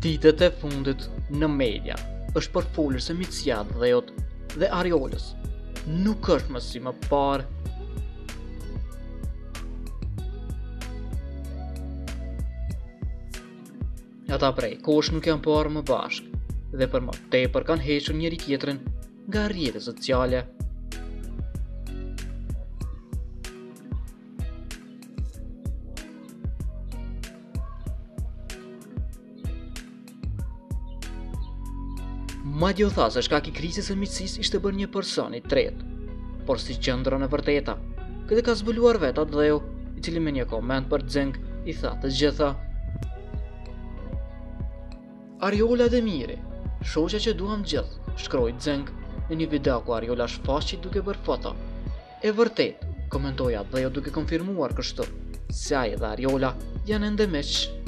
Ditët e fundit në media është përfolur se miqësia e Dheut dhe Ariolës nuk është më si më parë. Ata prej kosh nuk janë parë më bashkë dhe për më tepër kanë hequr njëri tjetrin nga rrjetet sociale. Madje u tha se shkaki i krizës së miqësisë ishte bërë një person i tretë, por si qëndron e vërteta, këtë ka zbuluar vetë Dheu, i cili me një koment për Xeng i tha të gjitha. Ariola dhe Miri, shoqja që duam gjithë, shkroi Xeng në një video ku Ariola shfaqet duke bërë foto. E vërtet, komentoi Dheu duke konfirmuar kështu se ai dhe Ariola janë ende miq.